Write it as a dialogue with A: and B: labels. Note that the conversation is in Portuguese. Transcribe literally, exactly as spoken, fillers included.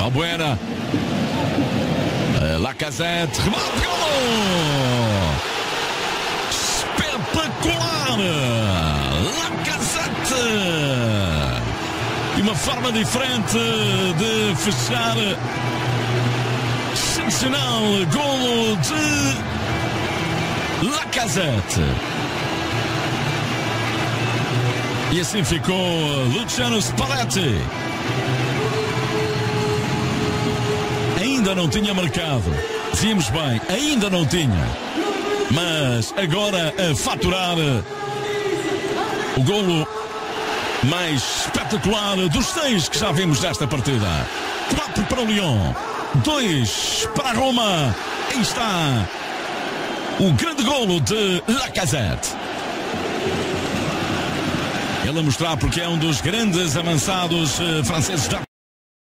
A: Balbuena. Lacazette. Remate, golo! Espetacular! Lacazette! E uma forma diferente de fechar. Sensacional golo de Lacazette. E assim ficou Luciano Spalletti. Ainda não tinha marcado. Dizíamos bem, ainda não tinha. Mas agora a faturar o golo mais espetacular dos seis que já vimos desta partida. Quatro para o Lyon, dois para a Roma. Aí está o grande golo de Lacazette. Ele a mostrar porque é um dos grandes avançados uh, franceses da